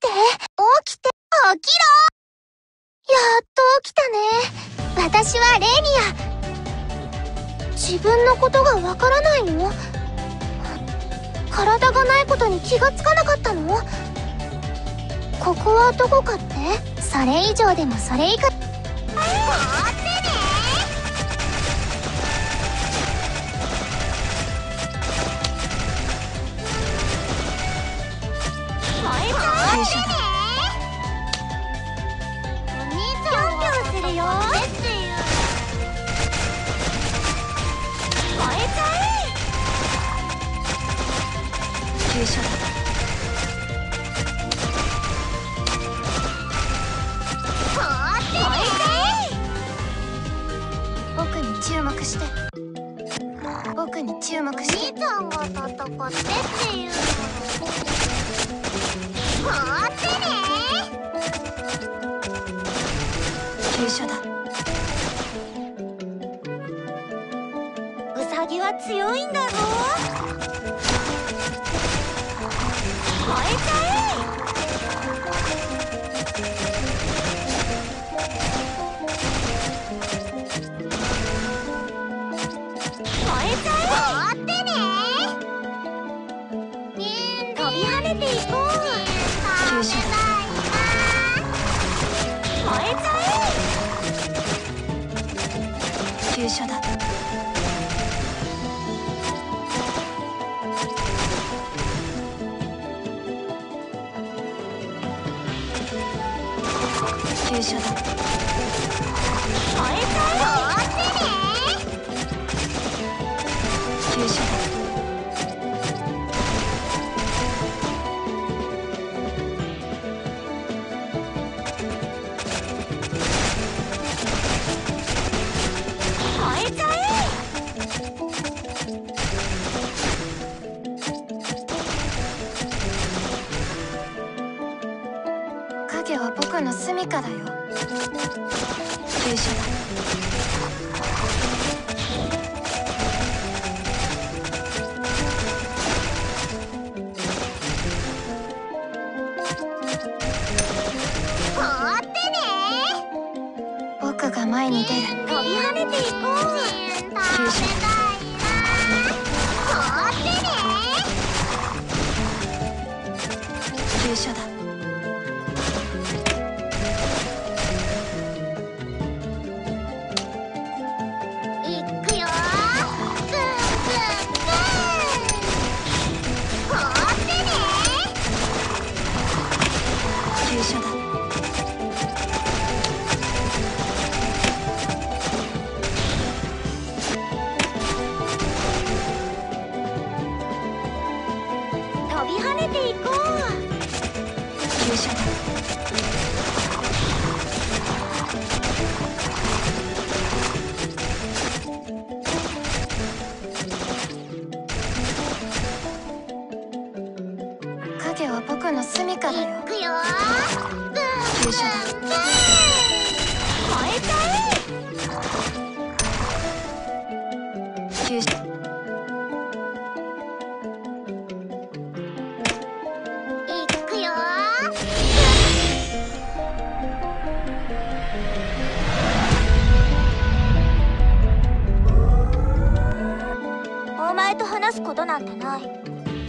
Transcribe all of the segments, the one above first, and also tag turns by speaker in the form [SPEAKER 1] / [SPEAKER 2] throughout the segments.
[SPEAKER 1] て。起きて。起きろ。やっと起きたね。私はレニア。自分のことがわからないの？体がないことに気がつかなかったの？ここはどこかって？それ以上でもそれ以下。僕に注目して。僕に注目して。兄ちゃんが戦ってっていうの。放ってね。急所だ。ウサギは強いんだぞ。燃えちゃえ。急所だ。急所だ。急所だ。影は僕の住処だよ。急所だ。放ってね。僕が前に出る。飛び跳ねていこう。急所だ。放ってね。急所だ。急所だ。飛び跳ねていこう。急所だ。影は僕の住処だよ。行くよ。急所だ。燃えちゃえ。急所。行くよ。お前と話すことなんてない。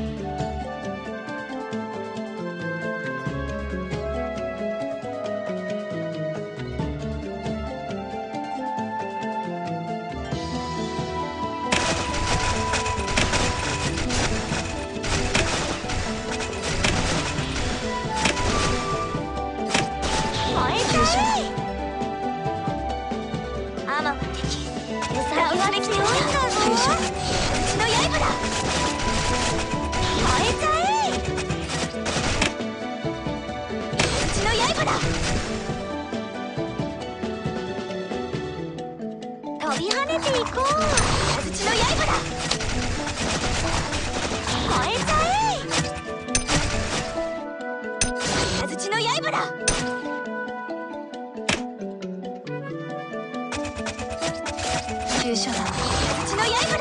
[SPEAKER 1] アマの敵。ウサギは強いんだぞ。うちの刃だ。燃えちゃえ。うちの刃だ。飛び跳ねていこう。うちの刃だ。燃えちゃえ。うちの刃だ。急所だ。うちの刃だ。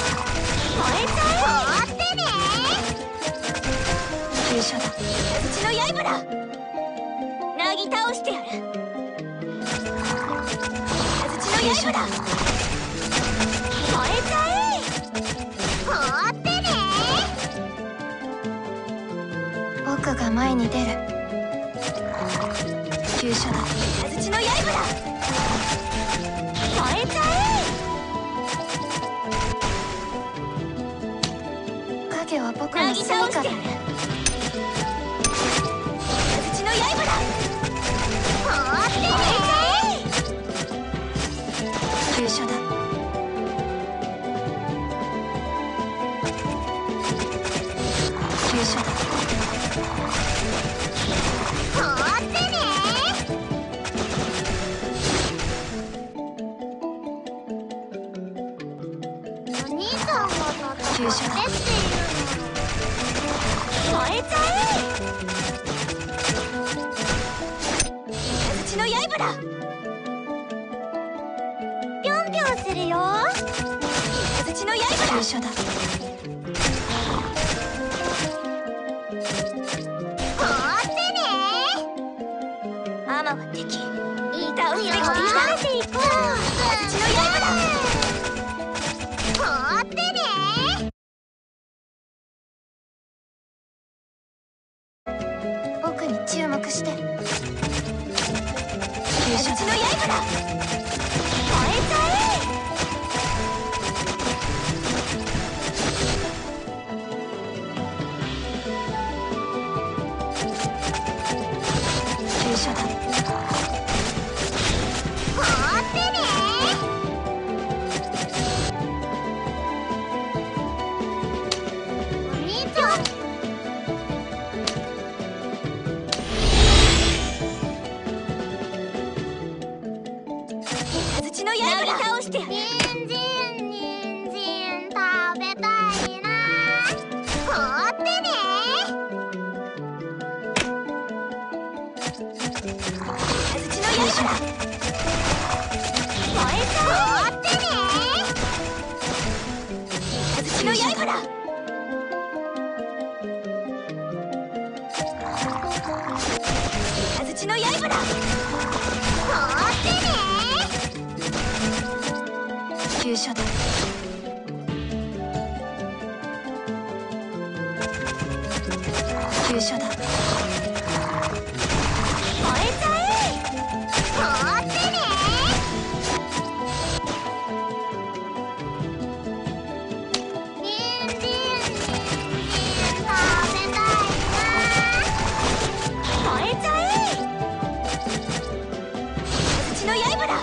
[SPEAKER 1] 燃えちゃえ。放ってね。急所だ。うちの刃だ。なぎ倒してやる。雷の刃だ。燃えちゃえ。放ってね。僕が前に出る。急所だ。雷の刃だ。燃えちゃえ。影は僕の住みかだ。雷の刃だ。放ってね。急所だ。急所だ。放ってね。お兄さんが急所だ。燃えちゃえ。雷の刃だ。ぴょんぴょんするよ。雷の刃だ。急所だ。放ってね。アマは敵。倒して飛び跳ねていこう。雷の刃だ。放ってね。僕に注目して。急所だ。雷の刃だ。燃えちゃえ。急所だ。放ってね。お兄ちゃん。雷の刃だ。倒してやる。人参食べたいな。放ってね。雷の刃だ。燃えちゃえ。放ってね。雷の刃だ。雷の刃だ。放ってね。急所だ。急所だ。燃えちゃえ。放ってね。人参食べたいな。燃えちゃえ。雷の刃だ。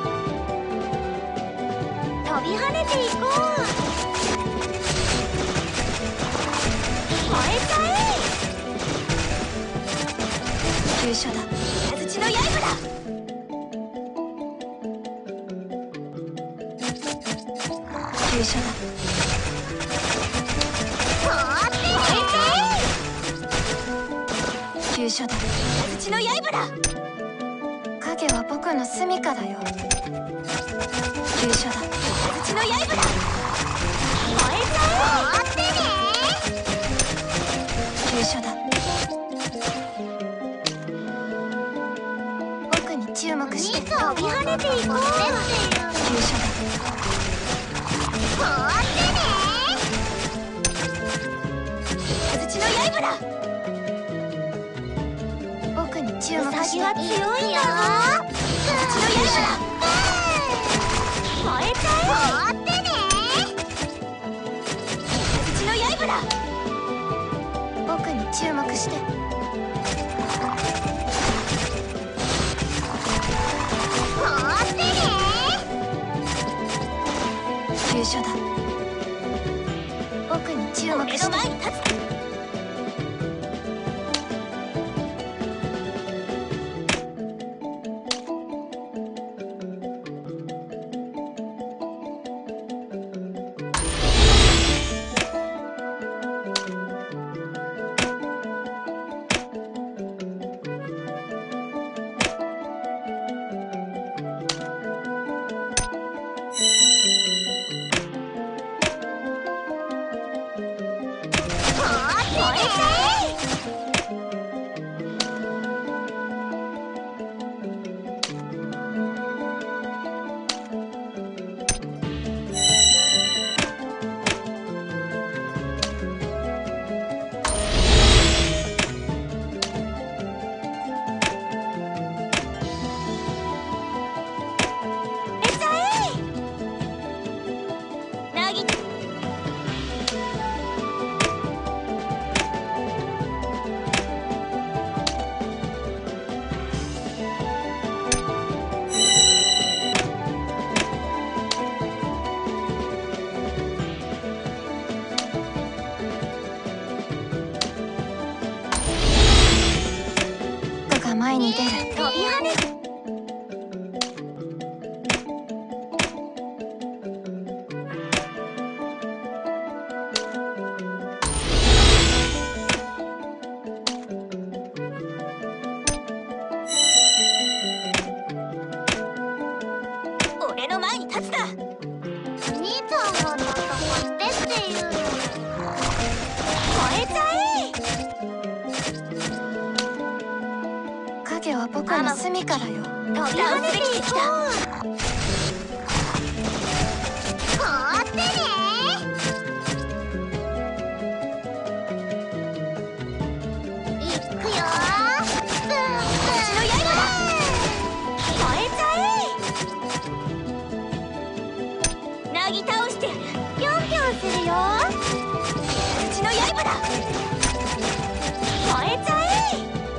[SPEAKER 1] 飛び跳ねていこう。燃えちゃえ。急所だ。雷の刃だ。急所だ。放ってね。急所だ。雷の刃だ。影は僕の住みかだよ。急所だ。雷の刃だ。燃えちゃえ。放ってね。急所だ。僕に注目して。飛び跳ねていこう。急所だ。放ってね。雷の刃だ。僕に注目して。ウサギは強いんだぞ。雷の刃だ。燃えちゃえ。放ってね。雷の刃だ。僕に注目して。放ってね。急所だ。僕に注目して。俺の前に立つ。放前に出る。飛び跳ねる。俺の前に立つな。
[SPEAKER 2] 兄ちゃんが戦ってっていうの。
[SPEAKER 1] 燃えちゃえ。影は僕の住処だよ。
[SPEAKER 2] 飛び跳ねていこう。放ってね。いくよ。
[SPEAKER 1] 私の刃だ。燃えちゃえ。なぎ倒してやる。
[SPEAKER 2] ぴょんぴょんするよ。
[SPEAKER 1] うちの刃だ。燃えちゃえ。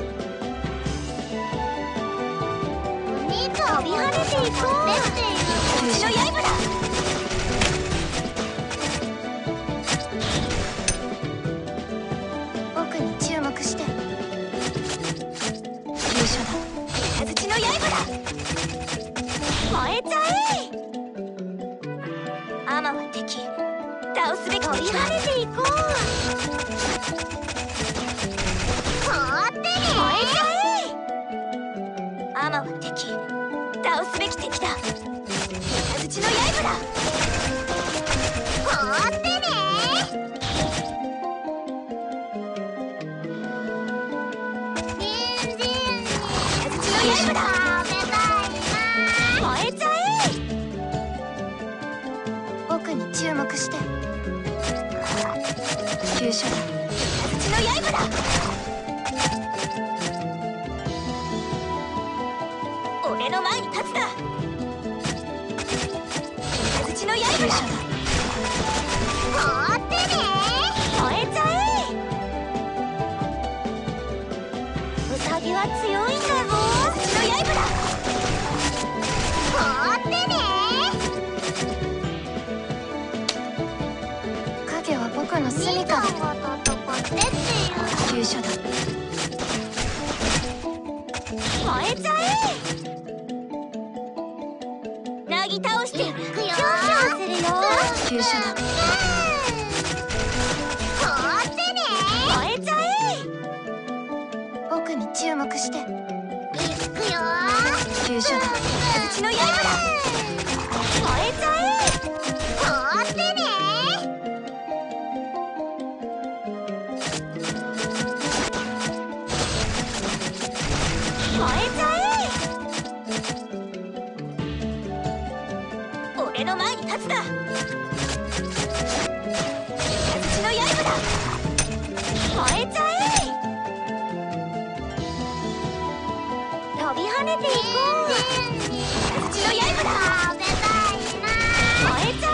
[SPEAKER 2] お兄ちゃん飛び跳ねていこう。
[SPEAKER 1] うちの刃だ。僕に注目して。急所だ。うちの刃だ。燃えちゃえ。アマは敵。倒すべき敵だ。
[SPEAKER 2] 飛び跳ねていこう。放ってね。
[SPEAKER 1] 燃えちゃえ。アマは敵。倒すべき敵だ。うちの刃だ。
[SPEAKER 2] 放ってね。人参に
[SPEAKER 1] うちの刃だ。
[SPEAKER 2] 食べたいな。
[SPEAKER 1] 燃えちゃえ。僕に注目して。急所だ。うちの刃だ。俺の前に立つな。うちの刃だ。
[SPEAKER 2] 放ってね。
[SPEAKER 1] 燃えちゃえ。
[SPEAKER 2] ウサギは強いんだぞ。
[SPEAKER 1] うちの刃だ。
[SPEAKER 2] 放ってね。
[SPEAKER 1] 影は僕の住処
[SPEAKER 2] 兄ちゃん
[SPEAKER 1] だ。
[SPEAKER 2] が戦ってっていう。
[SPEAKER 1] 急所だ。燃えちゃえ。なぎ倒してやる。
[SPEAKER 2] いくよ。
[SPEAKER 1] ぴょんぴょんするよ。急所だ。
[SPEAKER 2] 放ってね。
[SPEAKER 1] 燃えちゃえ。僕に注目して。
[SPEAKER 2] いくよ。
[SPEAKER 1] 急所だ。うちの刃だ。燃えちゃえ。
[SPEAKER 2] 放ってね。
[SPEAKER 1] 燃えちゃえ。俺の前に立つな。うちの刃だ。燃えちゃえ。
[SPEAKER 2] 飛び跳ねていこう。
[SPEAKER 1] うちの刃だ。
[SPEAKER 2] 食べたいな。
[SPEAKER 1] 燃えちゃ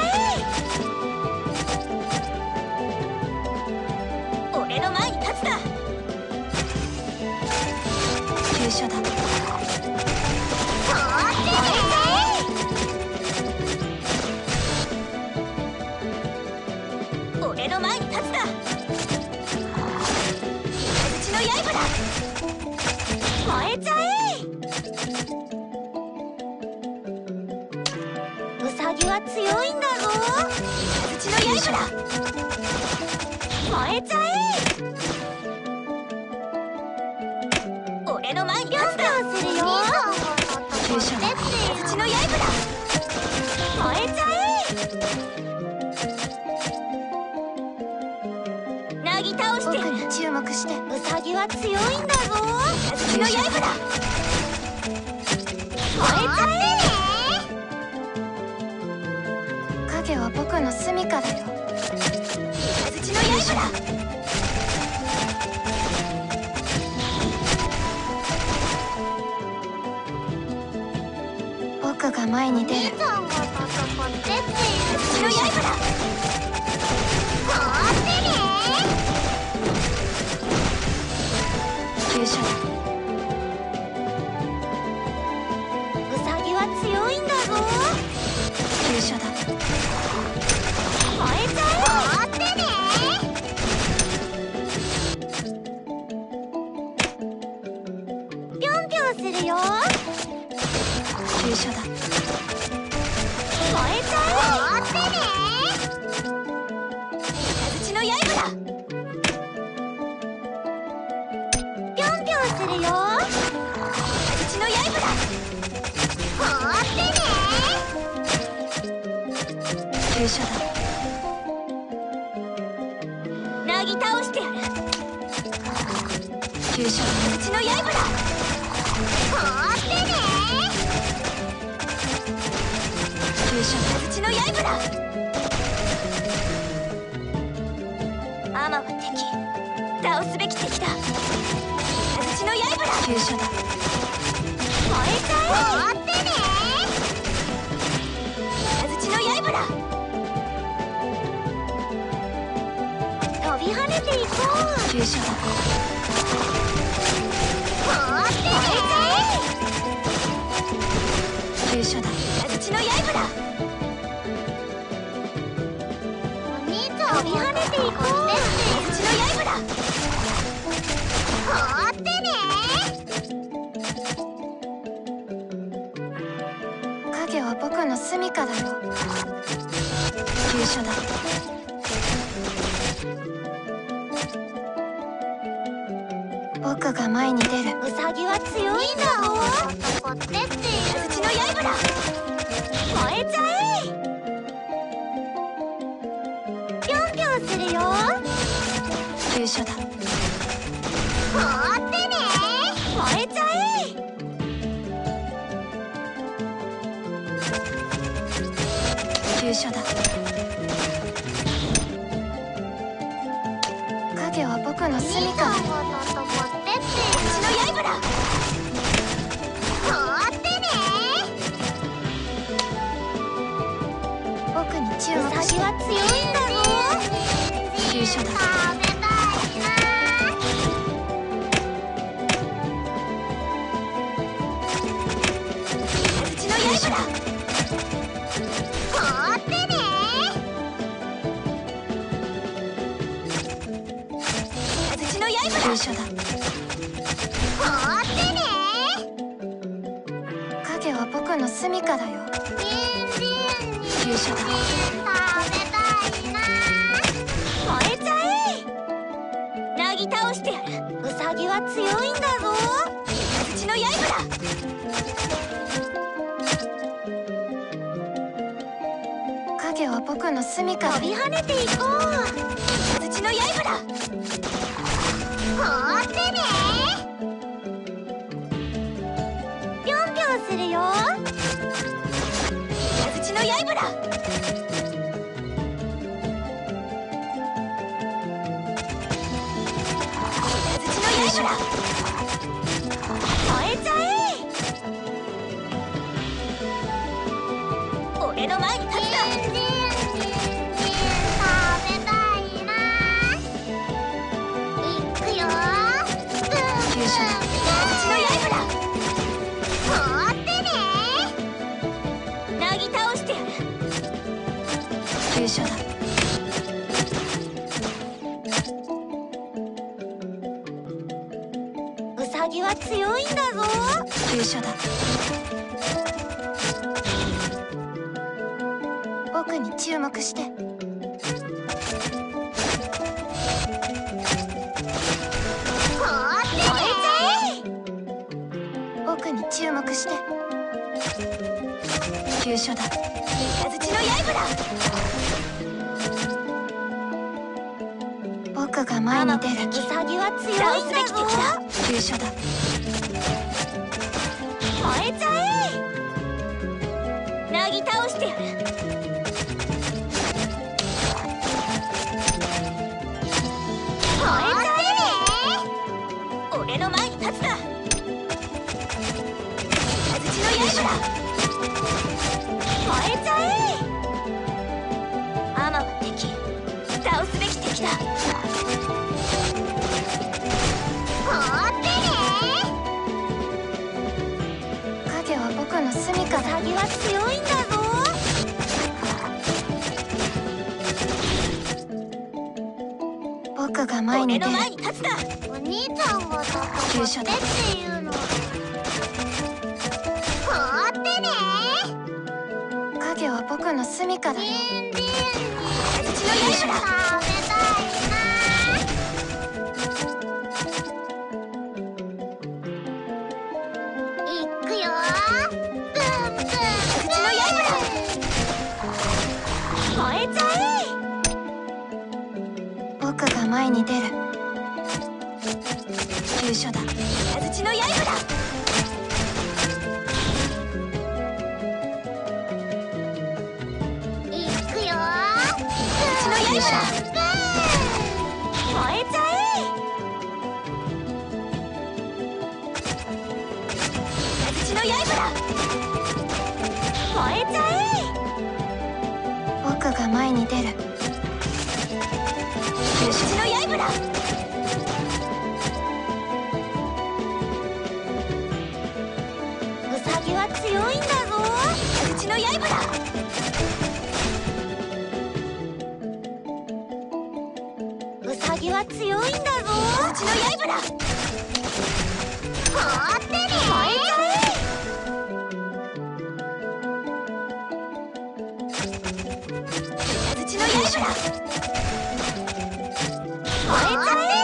[SPEAKER 1] え。俺の前に立つな。急所だ。
[SPEAKER 2] 放ってね。
[SPEAKER 1] 俺の前に立つな。うちの刃だ。燃えちゃえ。
[SPEAKER 2] ウサギは強いんだぞ。
[SPEAKER 1] うちの刃だ。燃えちゃえ。俺の前に立つな。
[SPEAKER 2] するよ。
[SPEAKER 1] 急所だ。うちの刃だ。燃えちゃえ。なぎ倒してやる。僕に注目して。
[SPEAKER 2] ウサギは強いんだぞ。
[SPEAKER 1] うちの刃だ。
[SPEAKER 2] 燃えちゃえ。
[SPEAKER 1] 影は僕の住処だよ。うちの刃だ。僕が前に出る。
[SPEAKER 2] 兄ちゃんが戦ってっていう。
[SPEAKER 1] うちの刃だ。
[SPEAKER 2] 放ってね。
[SPEAKER 1] 急所だ。
[SPEAKER 2] ウサギは強いんだぞ。
[SPEAKER 1] 急所だ。
[SPEAKER 2] 燃えちゃえ。放ってね。ぴょんぴるよ。
[SPEAKER 1] 急所だ。
[SPEAKER 2] 燃えちゃえ。待ってね。
[SPEAKER 1] 雷の刃だ。
[SPEAKER 2] ぴょんぴょんするよ。
[SPEAKER 1] 雷の刃だ。
[SPEAKER 2] 待ってね。
[SPEAKER 1] 急所だ。なぎ倒してやる。急所だ。雷の刃だ。
[SPEAKER 2] 待ってね。
[SPEAKER 1] 急所だ。雷の刃だ。アマは敵。倒すべき敵だ。雷の刃だ。急所だ。
[SPEAKER 2] 燃えちゃえ。待ってね。
[SPEAKER 1] 雷の刃だ。
[SPEAKER 2] 飛び跳ねていこう。
[SPEAKER 1] 急所だ。
[SPEAKER 2] 待ってね。
[SPEAKER 1] 急所だ。雷の刃だ。
[SPEAKER 2] お兄ちゃん飛び跳ねていこう。
[SPEAKER 1] 雷の刃だ。
[SPEAKER 2] 待ってね。
[SPEAKER 1] 影は僕の住処だよ。急所だ。僕が前に出る。
[SPEAKER 2] ウサギは強いんだぞ。男ってっていう
[SPEAKER 1] 雷の刃だ。
[SPEAKER 2] 燃えちゃえ。ぴょんぴょんするよ。
[SPEAKER 1] 急所だ。
[SPEAKER 2] 待ってね。燃えちゃえ。
[SPEAKER 1] 急所だ。影は僕の住処だよ。
[SPEAKER 2] 男ってって
[SPEAKER 1] 雷の刃だ。
[SPEAKER 2] 待ってね。
[SPEAKER 1] 僕に注
[SPEAKER 2] ウサ
[SPEAKER 1] 目して。
[SPEAKER 2] ギは強いんだぞ。
[SPEAKER 1] 急所だ。
[SPEAKER 2] 食べたいな。
[SPEAKER 1] 雷の刃だ。
[SPEAKER 2] 待ってね。
[SPEAKER 1] 雷の刃だ。急所だ。
[SPEAKER 2] 待ってね。
[SPEAKER 1] 影は僕の住処だよ。
[SPEAKER 2] 人参に
[SPEAKER 1] 急所だ。
[SPEAKER 2] 食べたいな。
[SPEAKER 1] 燃えちゃえ。なぎ倒してやる。
[SPEAKER 2] ウサギは強いんだぞ。
[SPEAKER 1] 雷の刃だ。影は僕の住処だよ。
[SPEAKER 2] 飛び跳ねていこう。
[SPEAKER 1] 雷の刃だ。
[SPEAKER 2] 待ってね。ぴょんぴょんするよ。
[SPEAKER 1] 雷の刃だ。雷の刃だ。
[SPEAKER 2] 燃えちゃえ。
[SPEAKER 1] 俺の前に立つな。
[SPEAKER 2] 人参食べたいな。いくよ。
[SPEAKER 1] 急所だ。雷の刃だ。
[SPEAKER 2] 待ってね。
[SPEAKER 1] なぎ倒してやる。急所だ。
[SPEAKER 2] ウサギは強いんだぞ。
[SPEAKER 1] 急所だ。僕に注目して。
[SPEAKER 2] 待ってね。
[SPEAKER 1] 僕に注目して。急所だ。雷の刃だ。僕が前に出る。
[SPEAKER 2] ウサギは強
[SPEAKER 1] 倒
[SPEAKER 2] いんだぞ。
[SPEAKER 1] すべき敵だ。急所だ。
[SPEAKER 2] 燃えちゃえ。
[SPEAKER 1] なぎ倒してやる。
[SPEAKER 2] 燃えちゃ
[SPEAKER 1] 俺の前に立つな。雷の刃だ。
[SPEAKER 2] 燃えちゃえ。
[SPEAKER 1] アマは敵。倒すべき敵だ。
[SPEAKER 2] 待ってね。
[SPEAKER 1] 影は僕の住処だ。
[SPEAKER 2] ウサギは強いんだぞ。
[SPEAKER 1] 僕が前に出る。
[SPEAKER 2] お兄ちゃんが戦ってっていうの。 放ってね。
[SPEAKER 1] 影は僕の住処だよ。
[SPEAKER 2] 人参に
[SPEAKER 1] うちの勇者だ。
[SPEAKER 2] 食べたいな。いくよ。ブンブンブン。
[SPEAKER 1] うちの刃だ。燃えちゃえ。僕が前に出る。急所だ。矢槌の刃だ。
[SPEAKER 2] いくよ。
[SPEAKER 1] うちの刃だ。燃えちゃえ。矢槌の刃だ。燃えちゃえ。僕が前に出る。急所の刃だ。ウサギは強いんだぞ。うちの刃だ。ウサギは強いんだぞ。うちの刃だ。
[SPEAKER 2] 放ってね。
[SPEAKER 1] 燃えちゃえ。矢槌の刃だ。燃えちゃえ。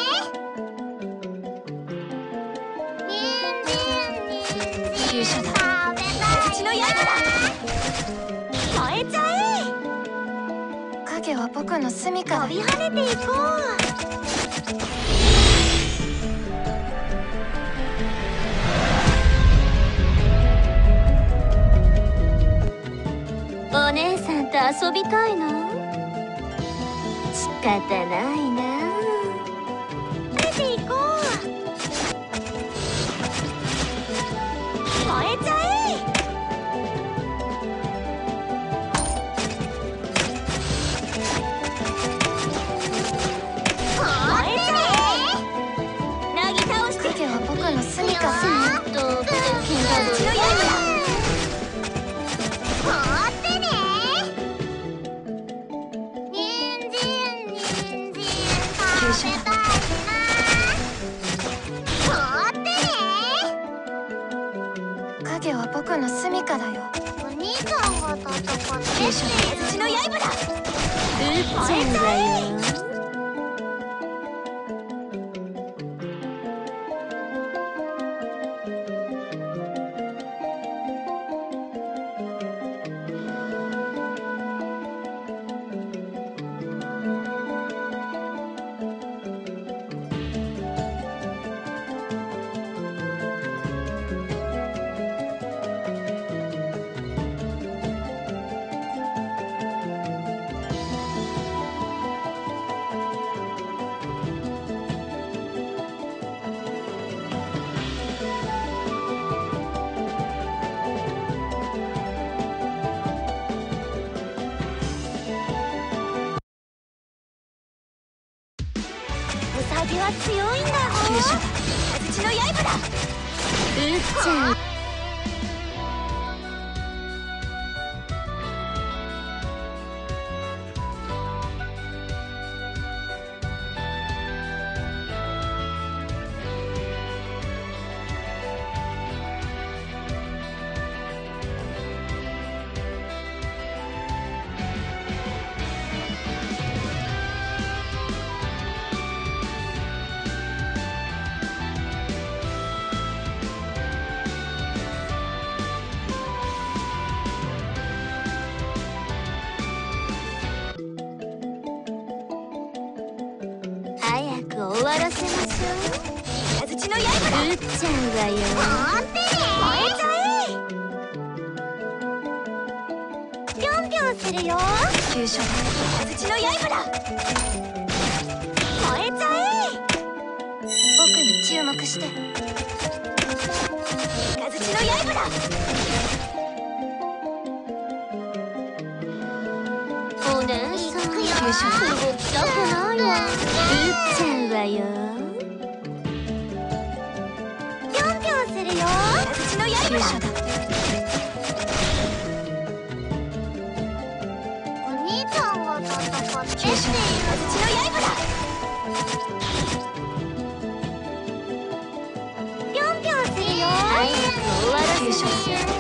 [SPEAKER 1] 急所だ。矢槌の刃だ。燃えちゃえ。影は僕の住処だ。飛び跳ねていこう。お姉さんと遊びたいの？仕方ないな。出ていこう。燃えちゃえ。燃えちゃえ。なぎ倒して。影は僕の住処だ。うちの刃だ。
[SPEAKER 2] 放ってね。人参食べたいな。放ってね。
[SPEAKER 1] 影は僕の住処だよ。
[SPEAKER 2] お兄さんが戦って
[SPEAKER 1] 急所だ。うちの刃だ。
[SPEAKER 2] 撃っちゃうわよ。
[SPEAKER 1] ウサギは強いんだぞ。急所だ。矢槌の刃だ。撃っちゃう。早く終わらせましょう。矢槌の刃だ。撃っちゃうわよ。
[SPEAKER 2] 放ってね。
[SPEAKER 1] 燃えちゃえ。ぴょんぴょんするよ。急所だ。矢槌の刃だ。燃えちゃえ。僕に注目して。矢槌の刃だ。お姉さん、急所だ。動きたくないわ。撃っちゃうわよ。ぴょんぴょんするよ。矢槌の刃だ。
[SPEAKER 2] お兄ちゃんが戦ってっていう。
[SPEAKER 1] 矢槌の刃だ。ぴょんぴょんするよ。 急所だ